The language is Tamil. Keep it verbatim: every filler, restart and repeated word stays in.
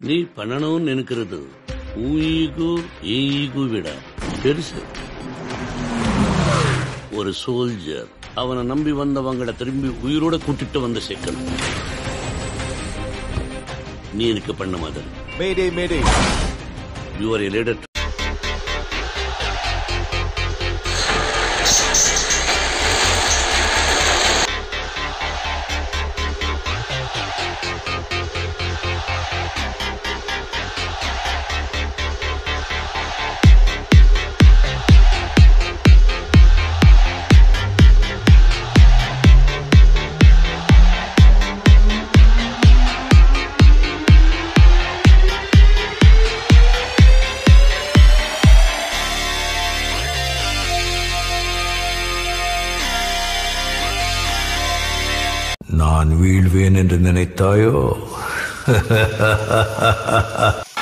நீ பண்ணணும்னு நினைக்கிறது ஈகோ ஈகோ விட பெருசு. ஒரு சோல்ஜர் அவனை நம்பி வந்தவங்கள திரும்பி உயிரோட கூட்டிட்டு வந்து சேர்க்கணும். நீ எனக்கு பண்ண மாதிரி. Mayday Mayday. You are a leader. நான் வீழ்வேன் என்று நினைத்தாயோ?